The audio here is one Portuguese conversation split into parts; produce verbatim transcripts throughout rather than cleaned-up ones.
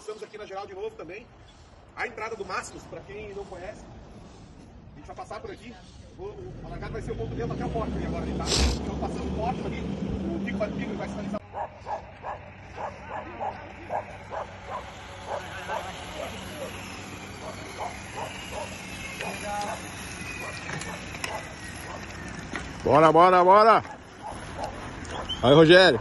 Estamos aqui na geral de novo também. A entrada do Mastros, para quem não conhece. A gente vai passar por aqui. O, o, a largada vai ser o ponto dentro até o porto ali agora, tá? Então passando o porto ali, o Pico vai Pico vai sinalizar. Bora, bora, bora! Aí, Rogério!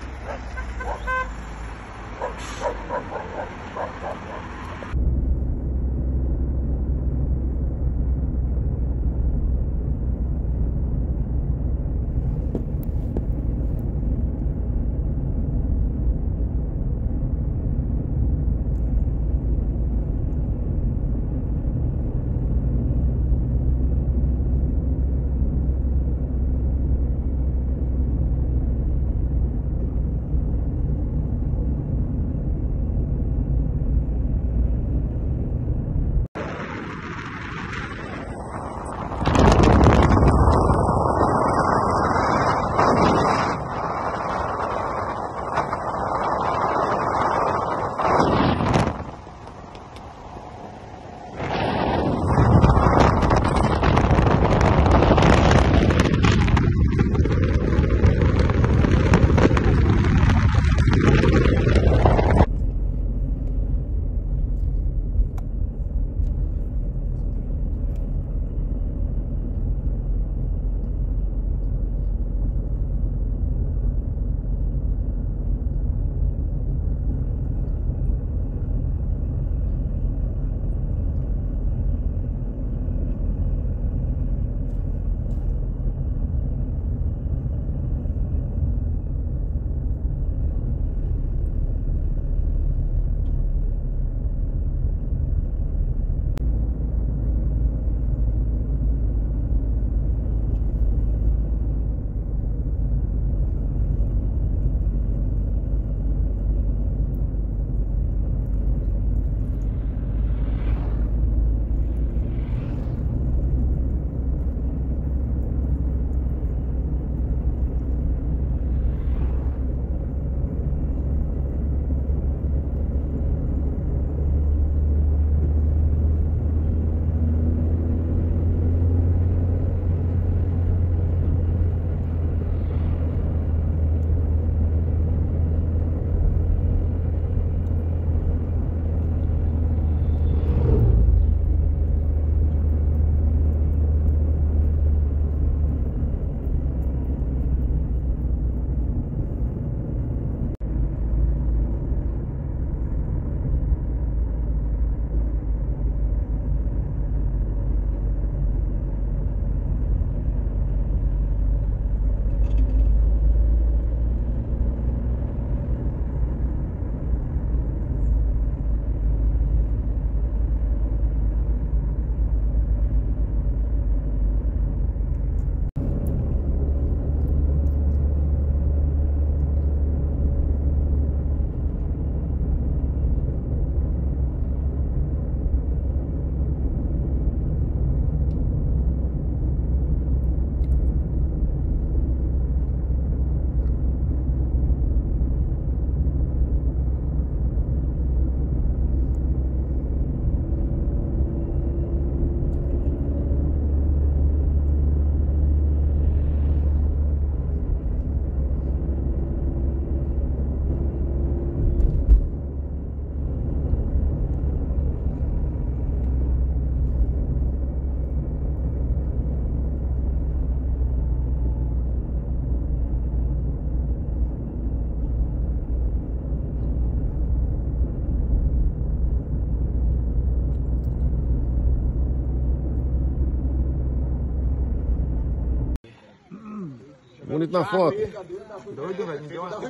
Bonito na foto. Doido, velho. Ninguém vai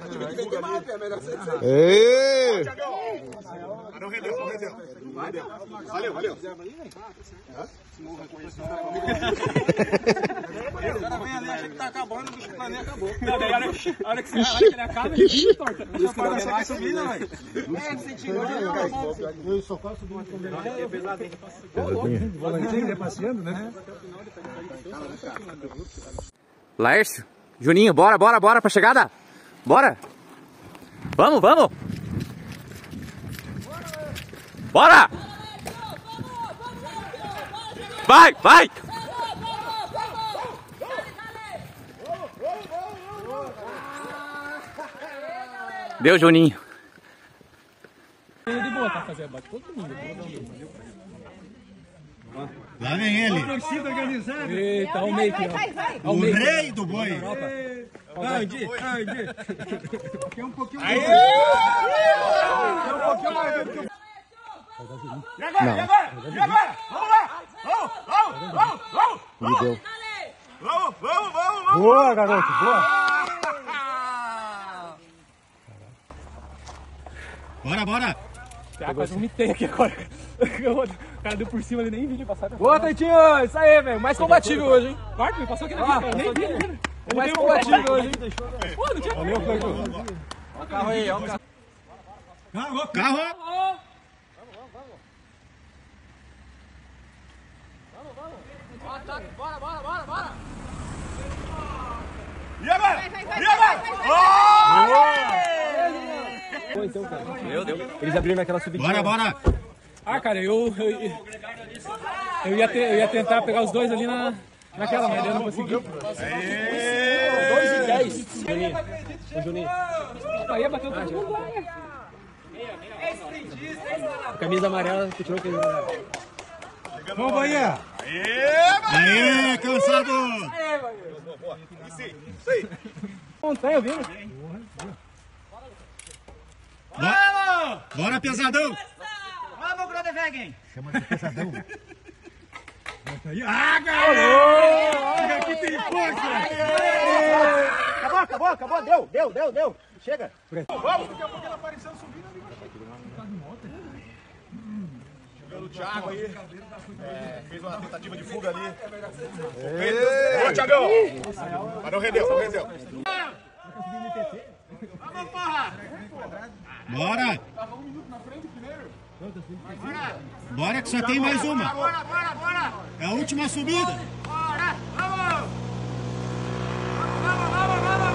ter. Ei! Não rendeu, não rendeu. Valeu, valeu. O cara vem ali, acha que tá acabando, o bicho nem acabou. Não, daí a hora que ele acaba, ele fica torta. Isso que não vai subir, não, velho. É, você tirou de eu só faço do combinado. É pesadinho. Pesadinho. Volantinho, passeando, né? Laércio, Juninho, bora, bora, bora pra chegada. Bora. Vamos, vamos. Bora! Vai, vai! Deu, Juninho. De boa, tá fazendo bate todo mundo. Lá vem ele. Eita, o meio aqui, ó. O rei do boi. Ande, ande. Aqui é um pouquinho mais. E agora? E agora? E agora? Vamos lá! Vamos, vamos, vamos, vamos! Me deu. Vamos, vamos, vamos, vamos! Boa, garoto, boa. Bora, bora. Ah, quase vomitei aqui agora. O cara deu por cima ali, nem vi ele passar. Boa, Taitinho! Isso aí, velho. Mais combatível hoje, hein? Quarto, me passou aqui na ah, cara. Nem vi ele. Mais combatível hoje, hein? Pô, não tinha problema. Olha o carro aí, olha o carro. Carro, carro. Bora, bora, bora, bora! E agora? E agora? Pô, então, cara. Meu Deus. Eles abriram naquela subidinha. Bora, bora. Ah, cara, eu... Eu, eu, ia, ter, eu ia tentar pegar os dois ali na, naquela, mas eu não consegui. dois e dez. Juninho. O Juninho. Aí bateu todo mundo lá, né? Camisa amarela, que tirou que... Vamos, Bahia. Aê, cansado. Isso aí, isso aí. Montanha vindo. Bora, bora, pesadão. Vamos, Grodevegen. Chama de pesadão. Ah, garoto! Aqui tem força. Acabou, acabou, acabou. Deu, deu, deu, deu. Chega. Vamos, daqui a pouco ela aparecendo subindo ali. O Thiago aí é, fez uma tentativa de fuga ali. Ô, Thiagão! Mas não rendeu, não rendeu. Vamos, porra! Bora. Bora que só tem mais uma. Bora, bora, bora! É a última subida. Bora! Vamos! Vamos, vamos, vamos,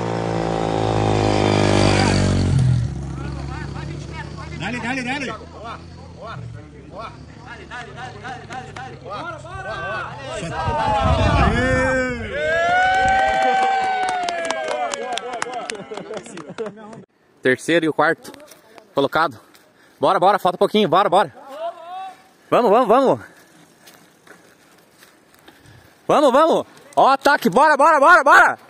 vamos! Dale, dale, dale. Bora, bora, bora! Dale, dale, dale, dale, dale, dale! Bora, bora! Terceiro e o quarto colocado. Bora, bora, falta um pouquinho, bora, bora. Vamos, vamos, vamos. Vamos, vamos. Ó, ataque, bora, bora, bora, bora.